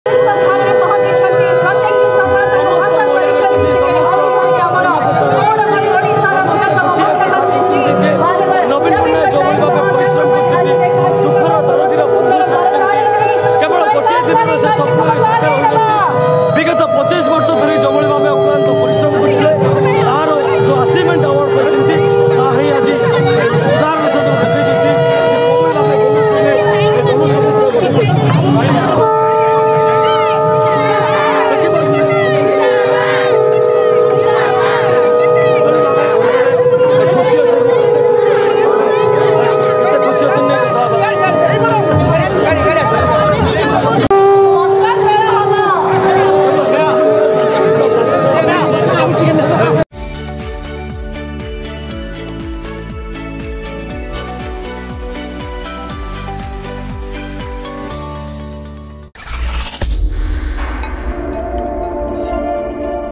विगत 25 वर्ष धरी जबली भाव अक्लांत परिश्रम करते तार जो अचिवमेंट अवार्ड पाई आज उदाहरण